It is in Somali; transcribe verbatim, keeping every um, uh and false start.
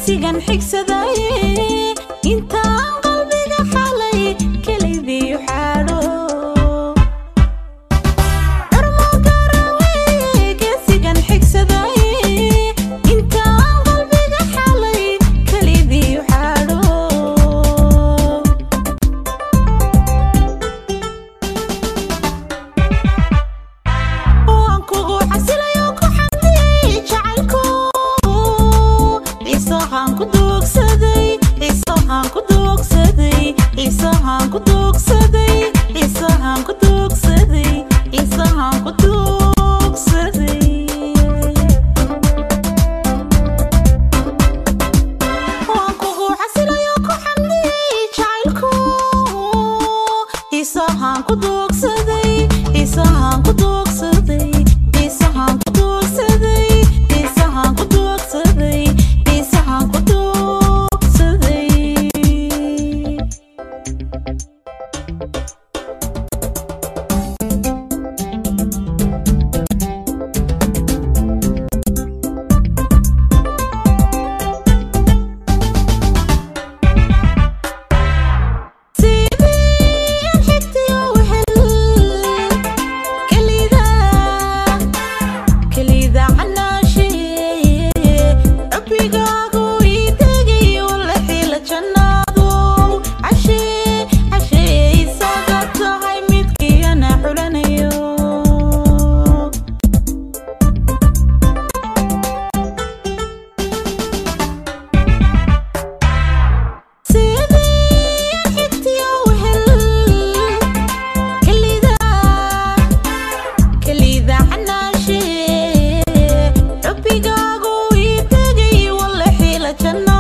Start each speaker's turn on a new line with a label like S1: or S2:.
S1: geesigan xigsaday intaan qalbiga xalay kelidii xaadho armo garawey geesigan xigsaday intaan qalbiga xalay kelidii xaadho waan kugu xasilayo ku xamdiyey jacaylku isahan ku doogsaday isahan ku doogsaday isahan ku doogsaday isahan ku doogsaday isahan ku doogsaday waan kugu xasilayo ku xamdiyey jacaylku isahan ku doogsaday isahan ku doogsaday isahan ku doogsaday isahan ku doogsaday isahan ku doogsaday sidii xigtiyo wehel kelida kelida canaashee rabbigaagu ii tegay wala xila jannaado cashee cashee isaga tahay midkiina xulanayo sidii xigtiyo wehel kelida kelida canaashee rabbigaagu ii tegay wala xila jannaado